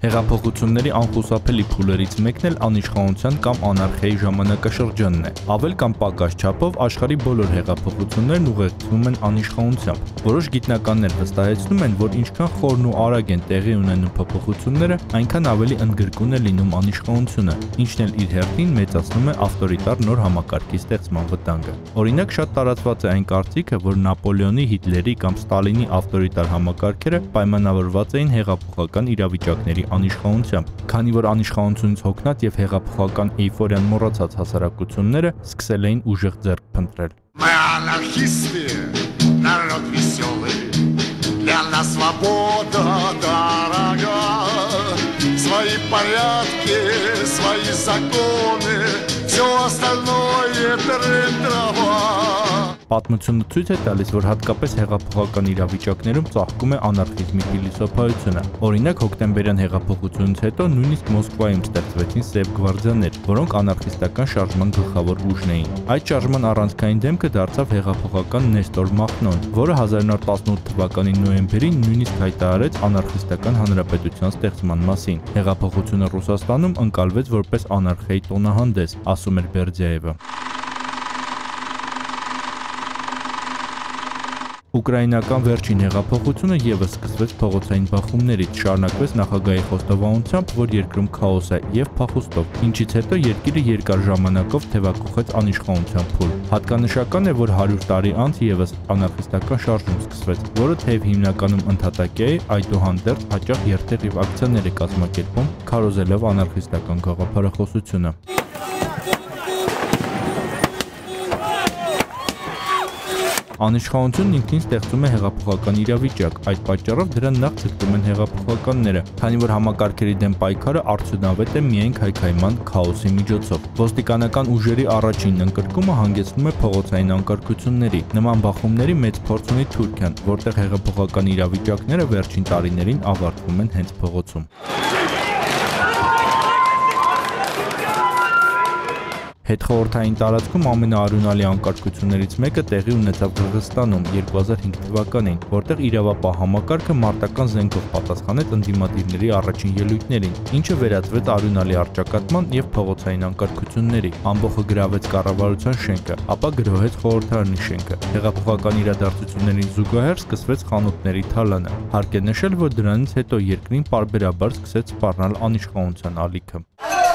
Հեղափոխությունների անխուսափելի փուլերից մեկն էլ անիշխանության կամ անարխիայի ժամանակաշրջանն է։ Ավել կամ պակաս չափով աշխարհի բոլոր հեղափոխություններն ուղեկցվում են անիշխանությամբ։ Որոշ գիտնականներ վստահեցնում են, որ ինչքան խորն ու արագ են տեղի ունենում փոփոխությունները, այնքան ավելի ընդգրկուն է լինում անիշխանությունը, ինչն էլ իր հերթին մեծացնում է ավտորիտար նոր համակարգի ստեղծման վտանգը։ Օրինակ, շատ տարածված է այն կարծիքը, որ Նապոլեոնի, Հիտլերի կամ Ստալինի ավտորիտար համակարգերը պայմանավորված էին հեղափոխական իրավիճակների անիշխանությամբ, քանի որ անիշխանությունից հոգնած եւ հեղափոխական էйֆորիան մոռացած հասարակությունները սկսել էին ուժեղ ձեռք փնտրել։ Мы анархисты, народ веселый, для нас свобода дорога, свои порядки, свои законы, все остальное трава. Պատմությունը ցույց է տալիս, որ հատկապես հեղափոխական իրավիճակներում ծաղկում է անարխիզմի փիլիսոփայությունը։ Օրինակ, հոկտեմբերյան հեղափոխությունից հետո նույնիսկ Մոսկվայում ստեղծվեցին Սև գվարդիաներ, որոնք անարխիստական շարժման գլխավոր ուժն էին։ Այդ շարժման առանցքային դեմքը դարձավ հեղափոխական Նեստոր Մախնոն, որը 1918 թվականի նոյեմբերին նույնիսկ հայտարարեց անարխիստական հանրապետության ստեղծման մասին։ Հեղափոխությունը Ռուսաստանում ընկալվեց որպես անարխիայի տոնահանդես, ասում էր Բերդյայևը։ Ուկրաինական վերջին հեղափոխությունը ևս սկսվեց փողոցային բախումներից, շարունակվեց նախագահի խոստովանությամբ, որ երկրում քաոս է եւ փախուստով, ինչից հետո երկիրը երկար ժամանակով թևակողեց անիշխանության փուլ։ Հատկանշական է, որ 100 տարի անց ևս անարխիստական շարժում սկսվեց, որը թեև հիմնականում ընդհատակյա է, այդուհանդերձ հաճախ երթեր եւ ակցիաներ է կազմակերպում, քարոզելով անարխիստական գաղափարախոսությունը։ Անիշխանությունն ինքնին ստեղծում է հեղափոխական իրավիճակ, այդ պատճառով դրան նախ ցկտում են հեղափոխականները, քանի որ համակարգերի դեմ պայքարը արդյունավետ է միայն քայքայման քաոսի միջոցով։ Ոստիկանական ուժերի առաջին ընկրկումը հանգեցնում է փողոցային անկարգությունների։ Նման բախումների մեծ փորձ ունի Թուրքիան, որտեղ հեղափոխական իրավիճակները վերջին տարիներին ավարտվում են հենց փողոցում։ Հետխորհրդային տարածքում ամենաարյունալի անկարգություններից մեկը տեղի ունեցավ Կրղզստանում 2005 թվականին, որտեղ իրավապահ համակարգը մարտական զենքով պատասխանեց ընդդիմադիրների առաջին ելույթներին, ինչը վերածվեց արյունալի առճակատման եւ փողոցային անկարգությունների։ Ամբողջը գրավեց կառավարության շենքը, ապա գրոհեց խորհրդարանի շենքը։ Հեղափոխական իրադարձություններին զուգահեռ սկսվեց խանութների թալանը։ Հարկ է նշել, որ դրանից հետո երկրին պարբերաբար սկսեց սպառնալ անիշխանության ալիքը։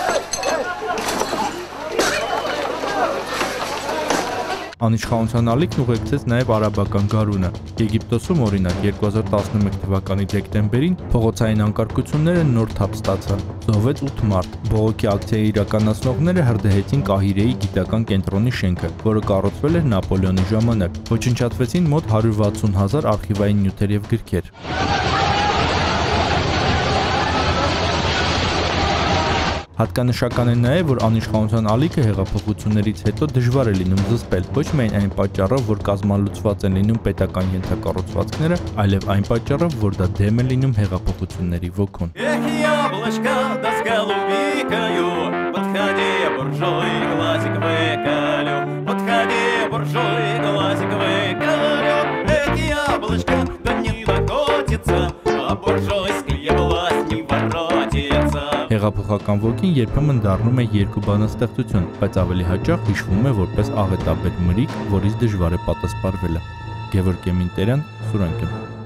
Անիշխանության ալիքն ուղեկցեց նաև արաբական գարունը։ Եգիպտոսում, օրինակ, 2011 թվականի դեկտեմբերին փողոցային անկարգությունները նոր թափ ստացան։ Զոհվեց 8 մարդ։ Բողոքի ակցիայի իրականացնողները հրդեհեցին Կահիրեի գիտական կենտրոնի շենքը, որը կառուցվել էր Նապոլեոնի ժամանակ։ Ոչնչացվեցին մոտ 160,000 արխիվային նյութեր եւ գրքեր։ Հատկանշական է նաև, որ անիշխանության ալիքը հեղափոխություններից հետո դժվար է լինում զսպել, ոչ միայն այն պատճառով, որ կազմալուծված են լինում պետական ենթակառուցվածքները, այլև այն պատճառով, որ դա դեմ է լինում հեղափոխությունների ոգուն։ Հեղափոխական ոգին երբեմն դառնում է երկու բանաստեղծություն, բայց ավելի հաճախ հիշվում է որպես աղետաբեր մրրիկ, որից դժվար է պատասպարվելը։ Գևորգ Էմինտերյան, Սուրենկեն։